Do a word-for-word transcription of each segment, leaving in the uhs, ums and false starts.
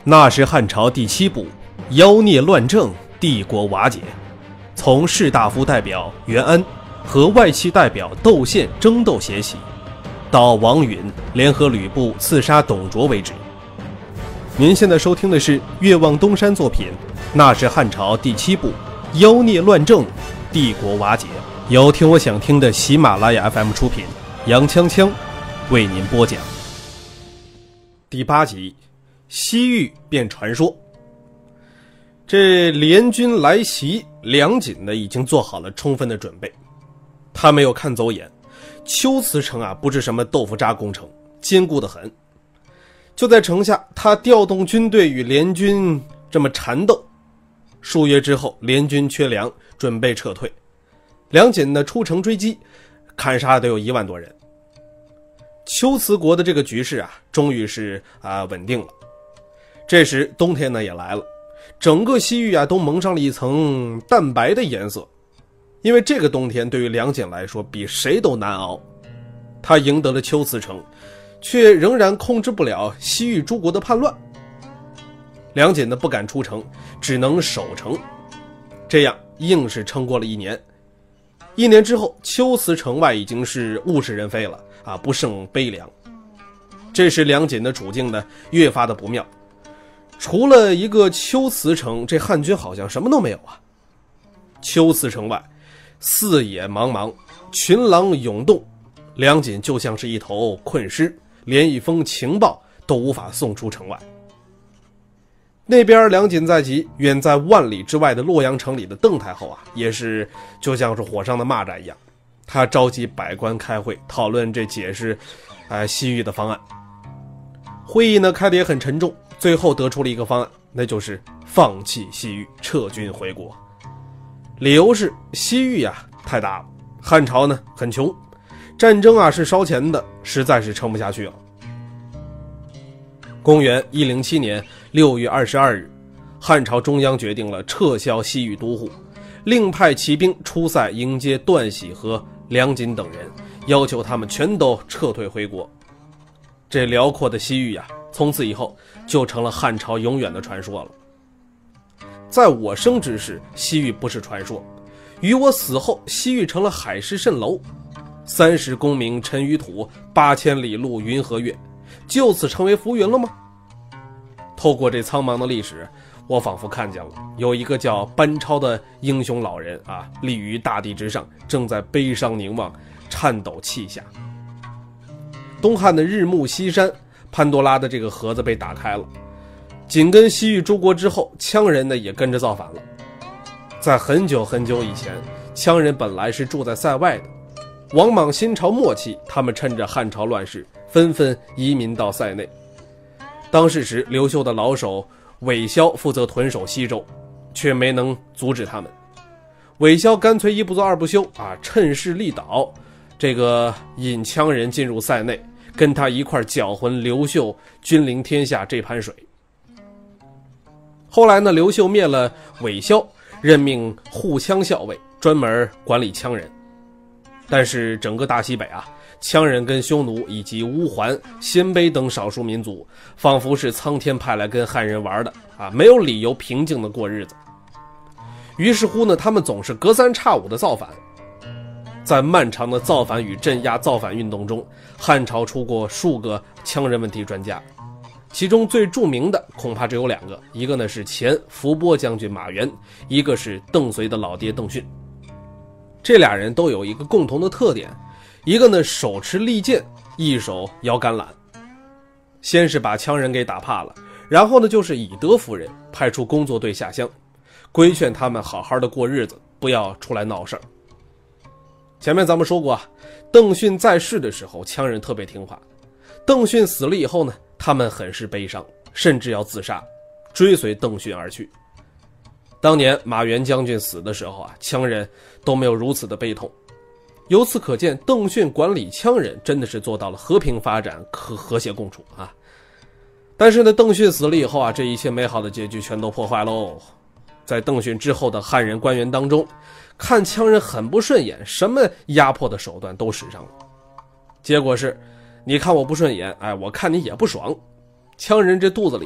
那是汉朝第七部，妖孽乱政，帝国瓦解。从士大夫代表袁安和外戚代表窦宪争斗血洗，到王允联合吕布刺杀董卓为止。您现在收听的是岳望东山作品《那是汉朝第七部，妖孽乱政，帝国瓦解》，由听我想听的喜马拉雅 F M 出品，杨锵锵为您播讲。第八集，西域变传说。这联军来袭，梁锦呢已经做好了充分的准备。他没有看走眼，龟兹城啊不是什么豆腐渣工程，坚固得很。就在城下，他调动军队与联军这么缠斗。数月之后，联军缺粮，准备撤退。梁锦呢出城追击，砍杀得有一万多人。龟兹国的这个局势啊，终于是啊稳定了。这时冬天呢也来了，整个西域啊都蒙上了一层淡白的颜色，因为这个冬天对于梁锦来说比谁都难熬。他赢得了龟兹城，却仍然控制不了西域诸国的叛乱。梁锦呢不敢出城，只能守城，这样硬是撑过了一年。一年之后，龟兹城外已经是物是人非了啊，不胜悲凉。这时梁锦的处境呢越发的不妙，除了一个龟兹城，这汉军好像什么都没有啊。龟兹城外四野茫茫，群狼涌动，梁锦就像是一头困狮，连一封情报都无法送出城外。那边梁锦在即，远在万里之外的洛阳城里的邓太后啊，也是就像是火上的蚂蚱一样，他召集百官开会，讨论这解释呃西域的方案。会议呢开得也很沉重，最后得出了一个方案，那就是放弃西域，撤军回国。理由是西域啊太大了，汉朝呢很穷，战争啊是烧钱的，实在是撑不下去了。公元一零七年六月二十二日，汉朝中央决定了撤销西域都护，另派骑兵出塞迎接段喜和梁锦等人，要求他们全都撤退回国。这辽阔的西域啊，从此以后就成了汉朝永远的传说了。在我生之时，西域不是传说；于我死后，西域成了海市蜃楼。三十功名尘与土，八千里路云和月，就此成为浮云了吗？透过这苍茫的历史，我仿佛看见了有一个叫班超的英雄老人啊，立于大地之上，正在悲伤凝望，颤抖泣下。东汉的日暮西山，潘多拉的这个盒子被打开了，紧跟西域诸国之后，羌人呢也跟着造反了。在很久很久以前，羌人本来是住在塞外的，王莽新朝末期，他们趁着汉朝乱世，纷纷移民到塞内。当时时，刘秀的老手韦骁负责屯守西周，却没能阻止他们。韦骁干脆一不做二不休啊，趁势力倒，这个引羌人进入塞内，跟他一块搅浑刘秀君临天下这盘水。后来呢，刘秀灭了韦骁，任命护羌校尉，专门管理羌人。但是整个大西北啊，羌人跟匈奴以及乌桓、鲜卑等少数民族，仿佛是苍天派来跟汉人玩的啊，没有理由平静的过日子。于是乎呢，他们总是隔三差五的造反。在漫长的造反与镇压造反运动中，汉朝出过数个羌人问题专家，其中最著名的恐怕只有两个，一个呢是前伏波将军马援，一个是邓绥的老爹邓训。这俩人都有一个共同的特点，一个呢手持利剑，一手摇橄榄。先是把羌人给打怕了，然后呢就是以德服人，派出工作队下乡，规劝他们好好的过日子，不要出来闹事儿。前面咱们说过啊，邓训在世的时候，羌人特别听话。邓训死了以后呢，他们很是悲伤，甚至要自杀，追随邓训而去。当年马援将军死的时候啊，羌人都没有如此的悲痛。由此可见，邓训管理羌人真的是做到了和平发展，和和谐共处啊。但是呢，邓训死了以后啊，这一切美好的结局全都破坏喽。在邓训之后的汉人官员当中，看羌人很不顺眼，什么压迫的手段都使上了。结果是，你看我不顺眼，哎，我看你也不爽。羌人这肚子里啊，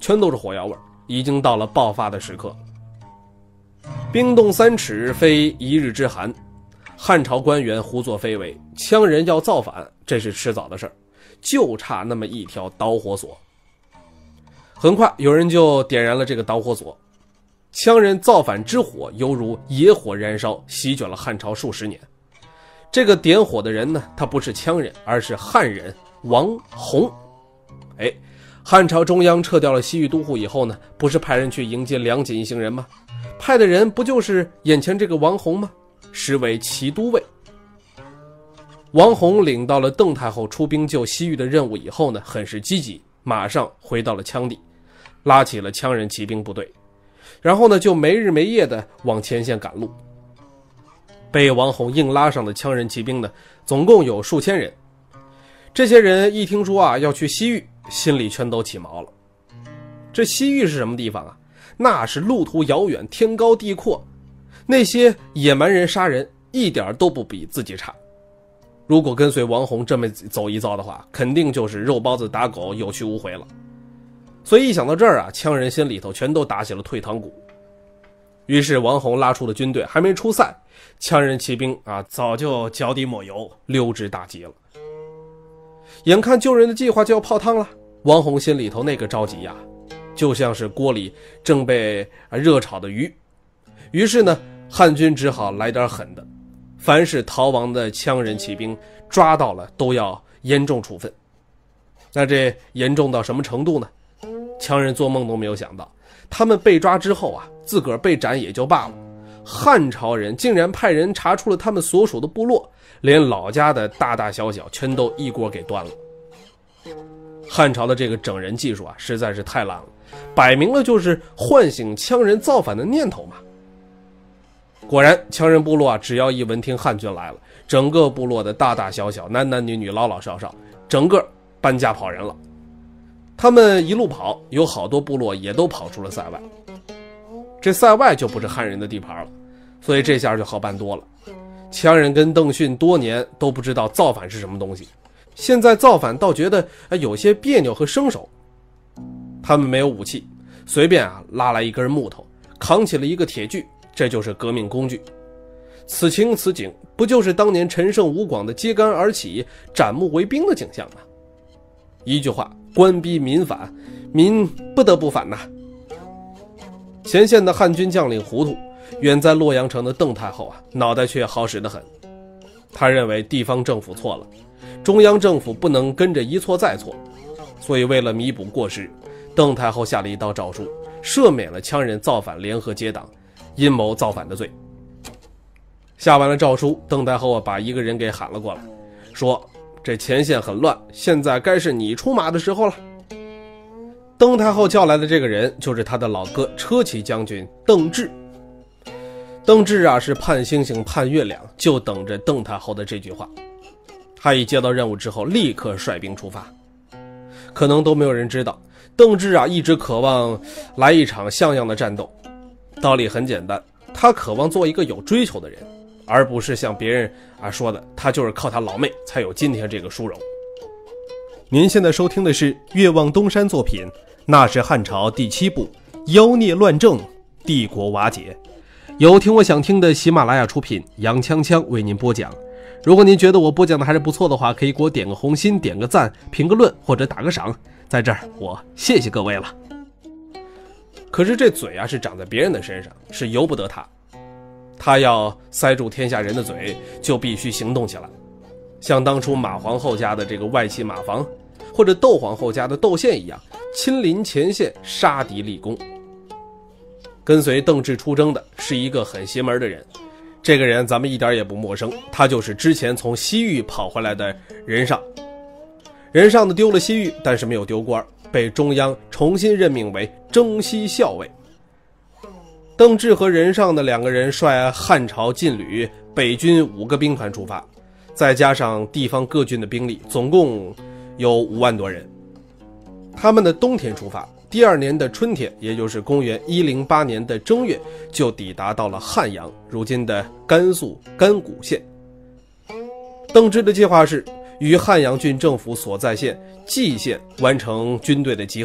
全都是火药味，已经到了爆发的时刻。冰冻三尺非一日之寒，汉朝官员胡作非为，羌人要造反，这是迟早的事儿，就差那么一条导火索。很快有人就点燃了这个导火索，羌人造反之火犹如野火燃烧，席卷了汉朝数十年。这个点火的人呢，他不是羌人，而是汉人王弘。哎，汉朝中央撤掉了西域都护以后呢，不是派人去迎接梁锦一行人吗？派的人不就是眼前这个王弘吗？实为骑都尉。王弘领到了邓太后出兵救西域的任务以后呢，很是积极，马上回到了羌地，拉起了羌人骑兵部队，然后呢就没日没夜的往前线赶路。被王弘硬拉上的羌人骑兵呢，总共有数千人。这些人一听说啊要去西域，心里全都起毛了。这西域是什么地方啊？那是路途遥远，天高地阔，那些野蛮人杀人一点都不比自己差。如果跟随王弘这么走一遭的话，肯定就是肉包子打狗，有去无回了。所以一想到这儿啊，羌人心里头全都打起了退堂鼓。于是王弘拉出的军队还没出塞，羌人骑兵啊早就脚底抹油，溜之大吉了。眼看救人的计划就要泡汤了，王弘心里头那个着急呀，就像是锅里正被热炒的鱼。于是呢，汉军只好来点狠的，凡是逃亡的羌人骑兵抓到了都要严重处分。那这严重到什么程度呢？羌人做梦都没有想到，他们被抓之后啊，自个儿被斩也就罢了，汉朝人竟然派人查出了他们所属的部落，连老家的大大小小全都一锅给端了。汉朝的这个整人技术啊，实在是太烂了，摆明了就是唤醒羌人造反的念头嘛。果然羌人部落啊，只要一闻听汉军来了，整个部落的大大小小，男男女女，老老少少，整个搬家跑人了。他们一路跑，有好多部落也都跑出了塞外。这塞外就不是汉人的地盘了，所以这下就好办多了。羌人跟邓训多年都不知道造反是什么东西，现在造反倒觉得有些别扭和生手。他们没有武器，随便啊拉来一根木头，扛起了一个铁锯，这就是革命工具。此情此景，不就是当年陈胜吴广的揭竿而起，斩木为兵的景象吗？一句话，官逼民反，民不得不反呐。前线的汉军将领糊涂，远在洛阳城的邓太后啊，脑袋却好使得很。他认为地方政府错了，中央政府不能跟着一错再错，所以为了弥补过失，邓太后下了一道诏书，赦免了羌人造反联合结党，阴谋造反的罪。下完了诏书，邓太后啊把一个人给喊了过来，说这前线很乱，现在该是你出马的时候了。邓太后叫来的这个人就是他的老哥车骑将军邓骘。邓骘啊是盼星星盼月亮，就等着邓太后的这句话。他一接到任务之后，立刻率兵出发。可能都没有人知道，邓骘啊一直渴望来一场像样的战斗。道理很简单，他渴望做一个有追求的人，而不是像别人啊说的，他就是靠他老妹才有今天这个殊荣。您现在收听的是岳望东山作品《那是汉朝》第七部《妖孽乱政，帝国瓦解》，由听我想听的喜马拉雅出品，杨锵锵为您播讲。如果您觉得我播讲的还是不错的话，可以给我点个红心，点个赞，评个论或者打个赏，在这儿我谢谢各位了。可是这嘴啊是长在别人的身上，是由不得他。他要塞住天下人的嘴，就必须行动起来。像当初马皇后家的这个外戚马房，或者窦皇后家的窦宪一样，亲临前线杀敌立功。跟随邓骘出征的是一个很邪门的人，这个人咱们一点也不陌生，他就是之前从西域跑回来的任尚。任尚呢丢了西域，但是没有丢官，被中央重新任命为征西校尉。邓骘和任尚的两个人率汉朝劲旅北军五个兵团出发，再加上地方各郡的兵力，总共有五万多人。他们的冬天出发，第二年的春天，也就是公元一零八年的正月，就抵达到了汉阳，如今的甘肃甘谷县。邓骘的计划是于汉阳郡政府所在县蓟县完成军队的集合，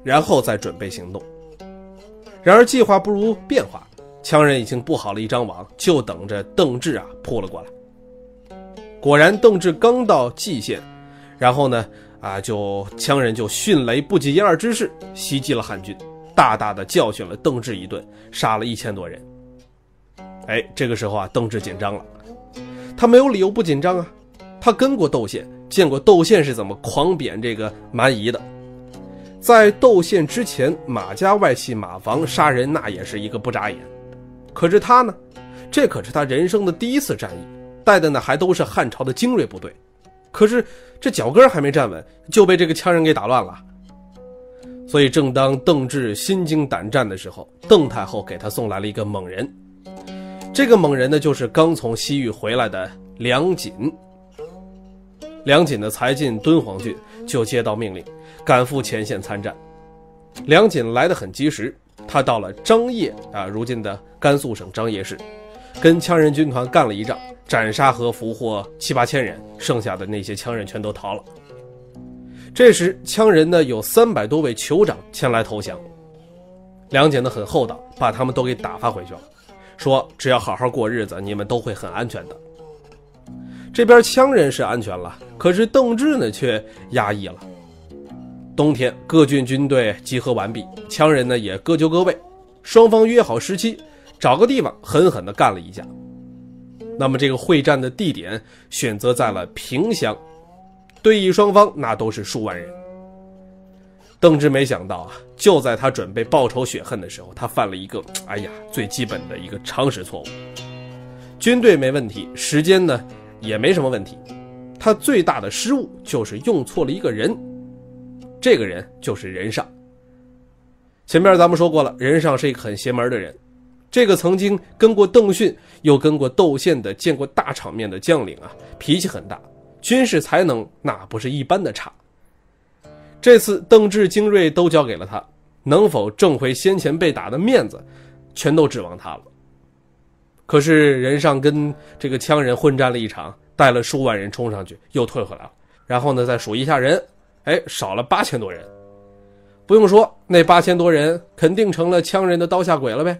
然后再准备行动。然而计划不如变化，羌人已经布好了一张网，就等着邓志啊扑了过来。果然邓志刚到蓟县，然后呢啊就羌人就迅雷不及掩耳之势袭击了汉军，大大的教训了邓志一顿，杀了一千多人。哎，这个时候啊邓志紧张了，他没有理由不紧张啊，他跟过窦宪，见过窦宪是怎么狂贬这个蛮夷的。在窦宪之前，马家外戚马房杀人那也是一个不眨眼，可是他呢，这可是他人生的第一次战役，带的呢还都是汉朝的精锐部队，可是这脚跟还没站稳，就被这个羌人给打乱了。所以正当邓志心惊胆战的时候，邓太后给他送来了一个猛人。这个猛人呢，就是刚从西域回来的梁锦。梁锦的才进敦煌郡，就接到命令，赶赴前线参战。梁锦来得很及时，他到了张掖啊，如今的甘肃省张掖市，跟羌人军团干了一仗，斩杀和俘获七八千人，剩下的那些羌人全都逃了。这时羌人呢有三百多位酋长前来投降，梁锦呢很厚道，把他们都给打发回去了，说只要好好过日子，你们都会很安全的。这边羌人是安全了，可是邓志呢却压抑了。冬天各郡军队集合完毕，羌人呢也各就各位，双方约好时期，找个地方狠狠地干了一架。那么这个会战的地点选择在了萍乡，对弈双方那都是数万人。邓志没想到啊，就在他准备报仇雪恨的时候，他犯了一个哎呀最基本的一个常识错误。军队没问题，时间呢也没什么问题，他最大的失误就是用错了一个人，这个人就是任尚。前面咱们说过了，任尚是一个很邪门的人，这个曾经跟过邓训又跟过窦宪的见过大场面的将领啊，脾气很大，军事才能那不是一般的差。这次邓志精锐都交给了他，能否挣回先前被打的面子，全都指望他了。可是任尚跟这个羌人混战了一场，带了数万人冲上去，又退回来了。然后呢，再数一下人，哎，少了八千多人。不用说，那八千多人肯定成了羌人的刀下鬼了呗。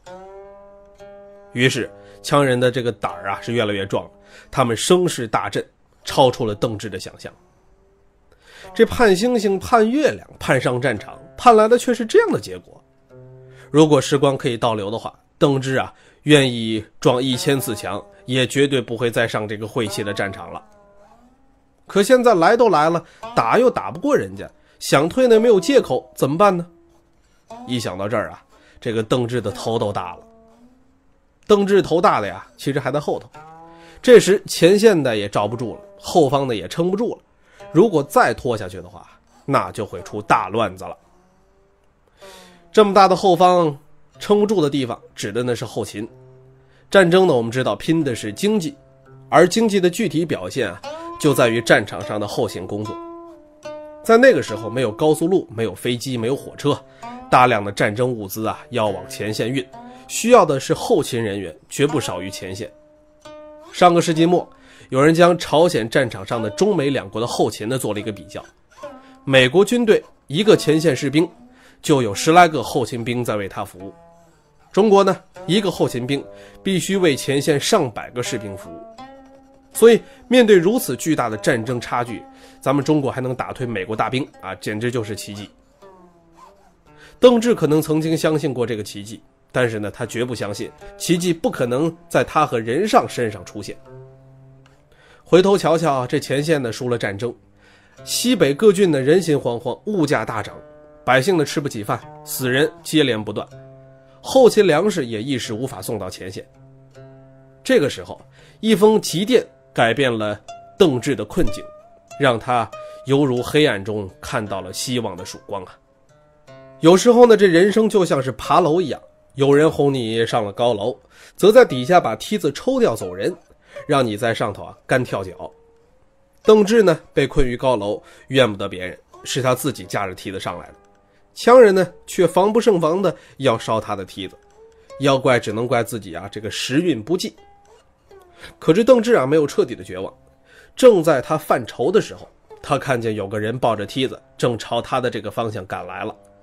于是，羌人的这个胆儿啊是越来越壮了，他们声势大振，超出了邓志的想象。这盼星星盼月亮盼上战场，盼来的却是这样的结果。如果时光可以倒流的话，邓志啊愿意撞一千次墙，也绝对不会再上这个晦气的战场了。可现在来都来了，打又打不过人家，想退呢没有借口，怎么办呢？一想到这儿啊，这个邓志的头都大了。邓志头大的呀，其实还在后头。这时前线的也罩不住了，后方的也撑不住了。如果再拖下去的话，那就会出大乱子了。这么大的后方撑不住的地方，指的呢是后勤。战争呢，我们知道拼的是经济，而经济的具体表现啊，就在于战场上的后勤工作。在那个时候，没有高速路，没有飞机，没有火车，大量的战争物资啊要往前线运，需要的是后勤人员，绝不少于前线。上个世纪末，有人将朝鲜战场上的中美两国的后勤呢做了一个比较。美国军队一个前线士兵就有十来个后勤兵在为他服务，中国呢一个后勤兵必须为前线上百个士兵服务。所以面对如此巨大的战争差距，咱们中国还能打退美国大兵啊，简直就是奇迹。邓志可能曾经相信过这个奇迹，但是呢他绝不相信奇迹不可能在他和任尚身上出现。回头瞧瞧，这前线呢输了战争，西北各郡呢人心惶惶，物价大涨，百姓呢吃不起饭，死人接连不断，后勤粮食也一时无法送到前线。这个时候，一封急电改变了邓志的困境，让他犹如黑暗中看到了希望的曙光啊！有时候呢，这人生就像是爬楼一样，有人哄你上了高楼，则在底下把梯子抽掉走人，让你在上头啊干跳脚。邓志呢被困于高楼，怨不得别人，是他自己架着梯子上来的。羌人呢却防不胜防的要烧他的梯子，要怪只能怪自己啊这个时运不济。可是邓志啊没有彻底的绝望，正在他犯愁的时候，他看见有个人抱着梯子正朝他的这个方向赶来了。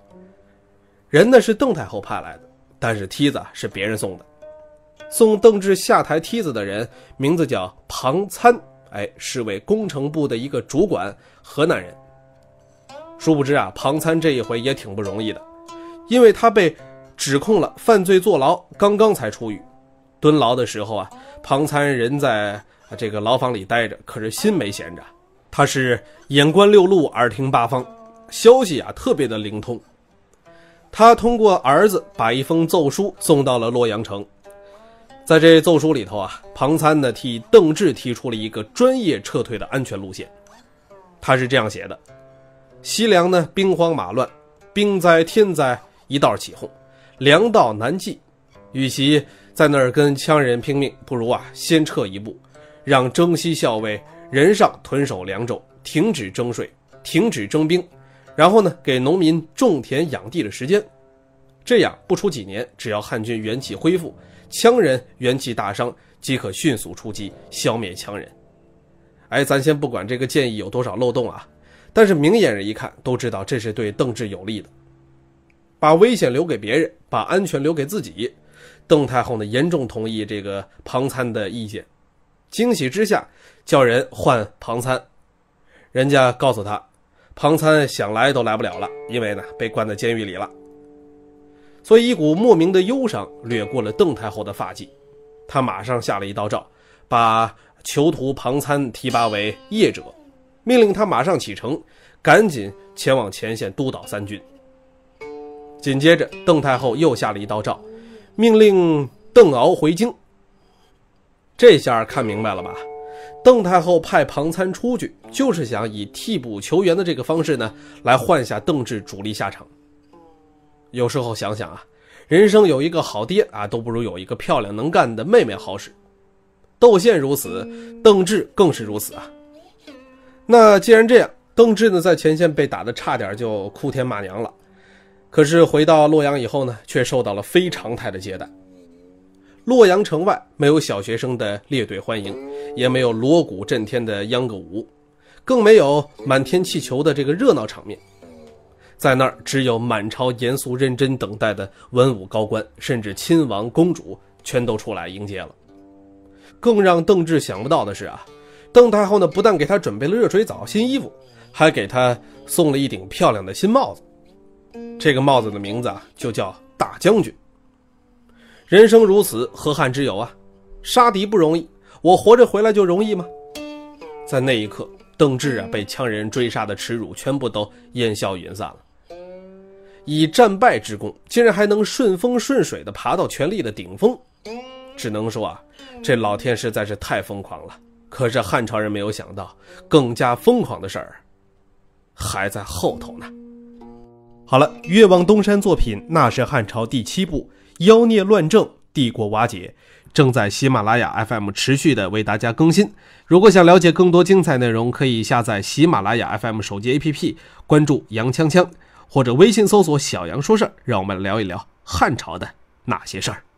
人呢是邓太后派来的，但是梯子是别人送的。送邓志下台梯子的人名字叫庞参，哎，是位工程部的一个主管，河南人。殊不知啊，庞参这一回也挺不容易的，因为他被指控了犯罪坐牢，刚刚才出狱。蹲牢的时候啊，庞参人在这个牢房里待着，可是心没闲着，他是眼观六路，耳听八方，消息啊特别的灵通。他通过儿子把一封奏书送到了洛阳城。在这奏书里头啊，庞参呢替邓志提出了一个专业撤退的安全路线。他是这样写的：西凉呢兵荒马乱，兵灾天灾一道起哄，粮道难继，与其在那儿跟羌人拼命，不如啊先撤一步，让征西校尉任上屯守凉州，停止征税，停止征兵，然后呢给农民种田养地的时间。这样不出几年，只要汉军元气恢复，羌人元气大伤，即可迅速出击，消灭羌人。哎，咱先不管这个建议有多少漏洞啊，但是明眼人一看都知道这是对邓志有利的。把危险留给别人，把安全留给自己，邓太后呢严重同意这个庞参的意见。惊喜之下，叫人换庞参。人家告诉他，庞参想来都来不了了，因为呢被关在监狱里了。所以一股莫名的忧伤掠过了邓太后的发髻，她马上下了一道诏，把囚徒庞参提拔为业者，命令他马上启程，赶紧前往前线督导三军。紧接着邓太后又下了一道诏，命令邓敖回京。这下看明白了吧？邓太后派庞参出去，就是想以替补求援的这个方式呢，来换下邓志主力下场。有时候想想啊，人生有一个好爹啊，都不如有一个漂亮能干的妹妹好使。窦宪如此，邓志更是如此啊。那既然这样，邓志呢在前线被打得差点就哭天骂娘了，可是回到洛阳以后呢，却受到了非常态的接待。洛阳城外没有小学生的列队欢迎，也没有锣鼓震天的秧歌舞，更没有满天气球的这个热闹场面。在那儿只有满朝严肃认真等待的文武高官，甚至亲王公主全都出来迎接了。更让邓志想不到的是啊，邓太后呢不但给他准备了热水澡、新衣服，还给他送了一顶漂亮的新帽子。这个帽子的名字啊就叫大将军。人生如此，何憾之有啊？杀敌不容易，我活着回来就容易吗？在那一刻，邓志啊被羌人追杀的耻辱全部都烟消云散了。以战败之功，竟然还能顺风顺水地爬到权力的顶峰，只能说啊，这老天实在是太疯狂了。可是汉朝人没有想到，更加疯狂的事儿还在后头呢。好了，越王东山作品《那是汉朝》第七部《妖孽乱政，帝国瓦解》正在喜马拉雅 F M 持续的为大家更新。如果想了解更多精彩内容，可以下载喜马拉雅 F M 手机 A P P， 关注杨锵锵，或者微信搜索小杨说事儿，让我们聊一聊汉朝的那些事儿。